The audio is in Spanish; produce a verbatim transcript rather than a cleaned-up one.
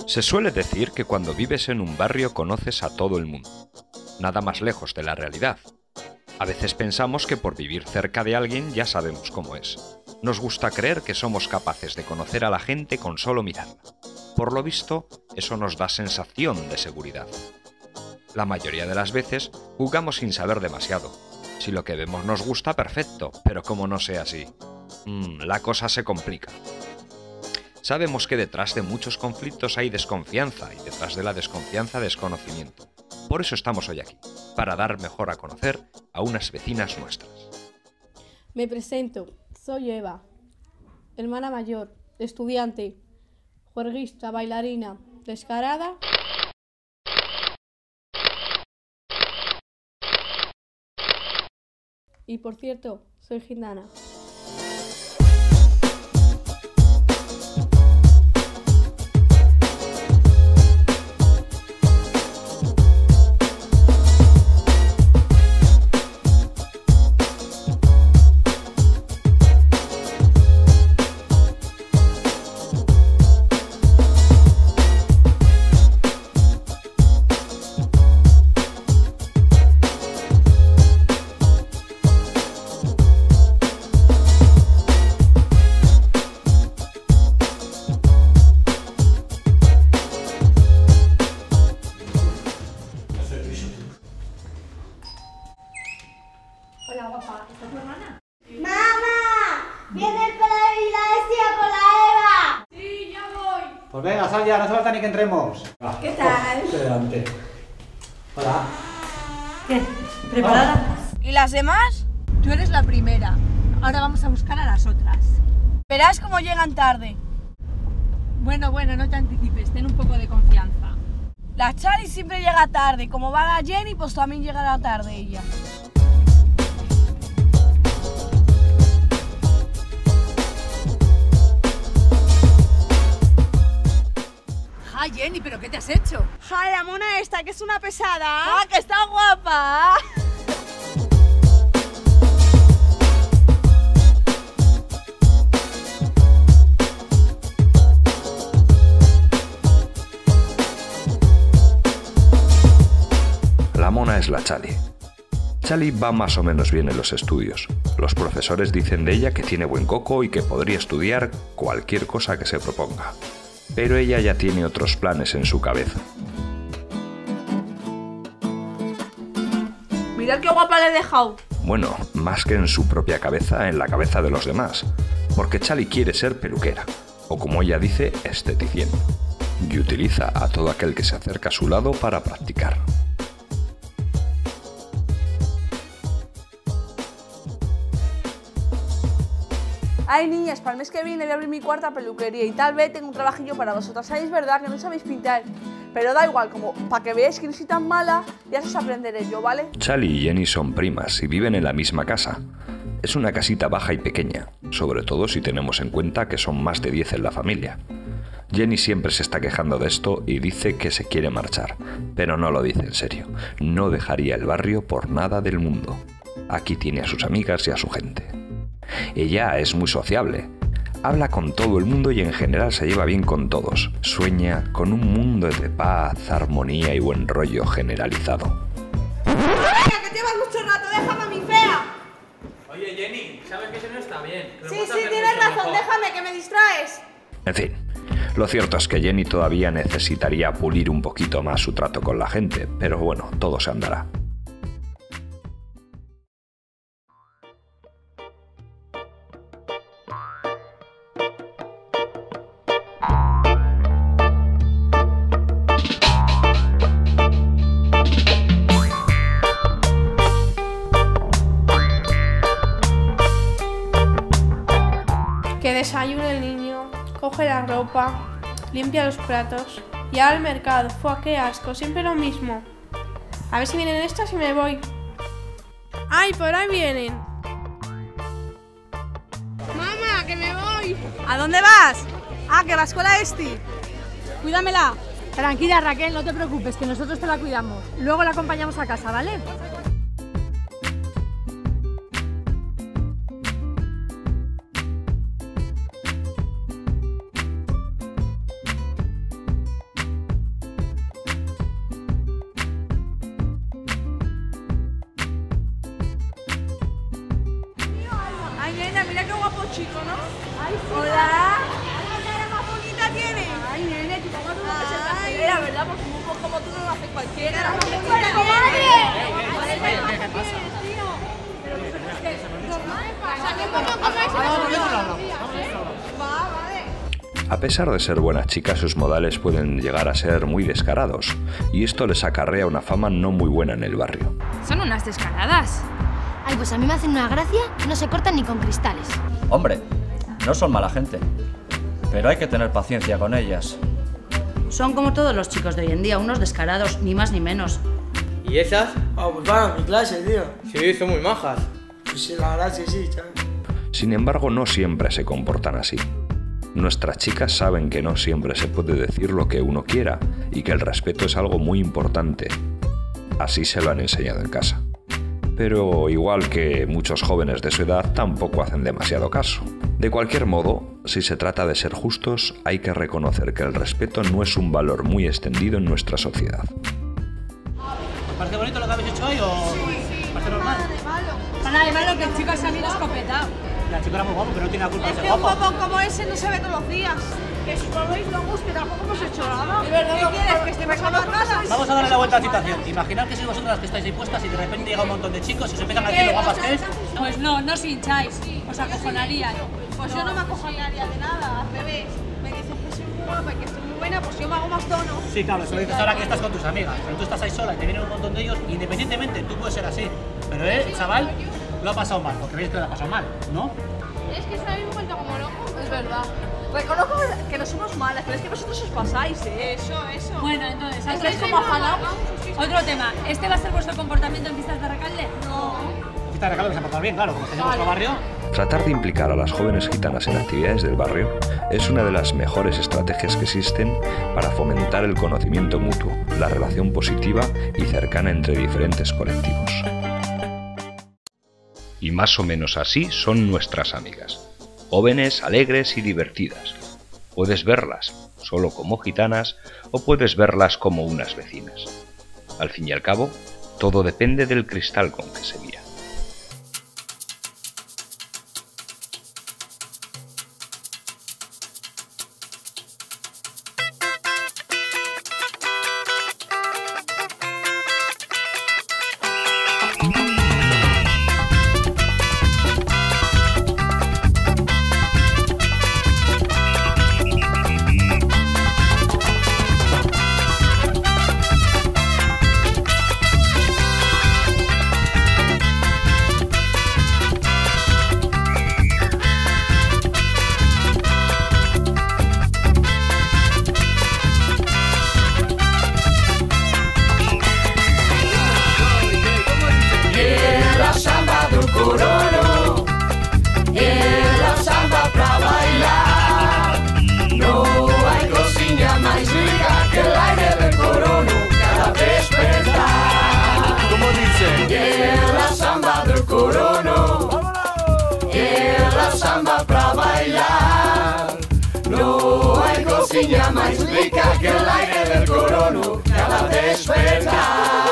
Se suele decir que cuando vives en un barrio conoces a todo el mundo. Nada más lejos de la realidad. A veces pensamos que por vivir cerca de alguien ya sabemos cómo es. Nos gusta creer que somos capaces de conocer a la gente con solo mirarla. Por lo visto, eso nos da sensación de seguridad. La mayoría de las veces jugamos sin saber demasiado. Si lo que vemos nos gusta, perfecto, pero como no sea así, mmm, la cosa se complica. Sabemos que detrás de muchos conflictos hay desconfianza y detrás de la desconfianza desconocimiento. Por eso estamos hoy aquí, para dar mejor a conocer a unas vecinas nuestras. Me presento, soy Eva, hermana mayor, estudiante, juerguista, bailarina, descarada. Y por cierto, soy gitana. Hola, guapa. ¿Esta es tu hermana? ¡Mamá! ¡Viene el Pedro y la Estia por la Eva! Sí, ya voy. Pues venga, sal ya, no hace falta ni que entremos. Va, ¿Qué tal? por delante. Hola. ¿Qué? ¿Preparada? ¿Y las demás? Tú eres la primera. Ahora vamos a buscar a las otras. Verás cómo llegan tarde. Bueno, bueno, no te anticipes, ten un poco de confianza. La Chali siempre llega tarde. Como va la Jenny, pues también llegará tarde ella. ¡Ah, Jenny! ¿Pero qué te has hecho? ¡Ja, la mona esta, que es una pesada! ¡Ah, que está guapa! La mona es la Chali. Chali va más o menos bien en los estudios. Los profesores dicen de ella que tiene buen coco y que podría estudiar cualquier cosa que se proponga. Pero ella ya tiene otros planes en su cabeza. Mirad qué guapa le he dejado. Bueno, más que en su propia cabeza, en la cabeza de los demás. Porque Chali quiere ser peluquera, o como ella dice, esteticien. Y utiliza a todo aquel que se acerca a su lado para practicar. Ay, niñas, para el mes que viene voy a abrir mi cuarta peluquería y tal vez tengo un trabajillo para vosotras. Sabéis, verdad, que no sabéis pintar. Pero da igual, como para que veáis que no soy tan mala, ya os aprenderé yo, ¿vale? Chali y Jenny son primas y viven en la misma casa. Es una casita baja y pequeña, sobre todo si tenemos en cuenta que son más de diez en la familia. Jenny siempre se está quejando de esto y dice que se quiere marchar, pero no lo dice en serio. No dejaría el barrio por nada del mundo. Aquí tiene a sus amigas y a su gente. Ella es muy sociable. Habla con todo el mundo y en general se lleva bien con todos. Sueña con un mundo de paz, armonía y buen rollo generalizado. ¡Venga, que llevas mucho rato! ¡Déjame a mi fea! Oye, Jenny, ¿sabes que eso no está bien? Que lo Sí, puedes sí, hacer tienes mucho razón, mejor. déjame, que me distraes. En fin, lo cierto es que Jenny todavía necesitaría pulir un poquito más su trato con la gente, pero bueno, todo se andará. Que desayune el niño, coge la ropa, limpia los platos y al mercado. ¡Fua, qué asco! Siempre lo mismo. A ver si vienen estas y me voy. ¡Ay, por ahí vienen! ¡Mamá, que me voy! ¿A dónde vas? Ah, que vas con la Esti. Cuídamela. Tranquila, Raquel, no te preocupes, que nosotros te la cuidamos. Luego la acompañamos a casa, ¿vale? chico, ¿no? Hola. ¡Ay, qué cara más bonita tiene! Ay, nene, tu mamá tuvo que ser castellera, ¿verdad? Porque un poco como tú no lo hace cualquiera. ¡Pero madre! ¿Qué pasa? A pesar de ser buenas chicas, sus modales pueden llegar a ser muy descarados, y esto les acarrea una fama no muy buena en el barrio. Son unas descaradas. Ay, pues a mí me hacen una gracia, no se cortan ni con cristales. Hombre, no son mala gente, pero hay que tener paciencia con ellas. Son como todos los chicos de hoy en día, unos descarados, ni más ni menos. ¿Y esas? Ah, pues van a mi clase, tío. Sí, son muy majas. Pues sí, la verdad sí, sí, chaval. Sin embargo, no siempre se comportan así. Nuestras chicas saben que no siempre se puede decir lo que uno quiera y que el respeto es algo muy importante. Así se lo han enseñado en casa. Pero igual que muchos jóvenes de su edad, tampoco hacen demasiado caso. De cualquier modo, si se trata de ser justos, hay que reconocer que el respeto no es un valor muy extendido en nuestra sociedad. ¿Os parece bonito lo que habéis hecho hoy o...? Sí, sí. ¿Parece normal? Nada de malo. Nada de malo que el chico se ha ido escopetado. El chico era muy guapo, pero no tiene la culpa de Es ser que un guapo. guapo como ese no se ve todos los días. Que si volvéis locos, que tampoco hemos hecho nada. De verdad, ¿Qué no, quieres? no, ¿Que estemos a las casas? Vamos a darle la vuelta a la situación. Imaginad que sois vosotras las que estáis ahí puestas y de repente llega un montón de chicos y os empiezan a decir lo guapas que es. Pues no, no os hincháis, os acojonaríais. Pues yo no me acojonaría de nada, al revés. Me dices que soy muy guapa y que estoy muy buena, pues yo me hago más tono. Sí, claro, eso lo dices ahora que estás con tus amigas. Pero tú estás ahí sola y te vienen un montón de ellos. Independientemente, tú puedes ser así. Pero eh, el chaval lo ha pasado mal, porque veis que lo ha pasado mal, ¿no? Es que se habéis vuelto como locos. Es verdad. Reconozco que no somos malas, pero es que vosotros os pasáis, ¿eh? Eso, eso. Bueno, entonces, Es antes que es como afanados. otro tema. ¿Este va a ser vuestro comportamiento en fiestas de Recalde? No. Esta regalo que se ha portado bien, claro, como está en nuestro barrio. Tratar de implicar a las jóvenes gitanas en actividades del barrio es una de las mejores estrategias que existen para fomentar el conocimiento mutuo, la relación positiva y cercana entre diferentes colectivos. Y más o menos así son nuestras amigas, jóvenes, alegres y divertidas. Puedes verlas solo como gitanas o puedes verlas como unas vecinas. Al fin y al cabo, todo depende del cristal con que se mira. Más rica que el aire del corono cada despertar.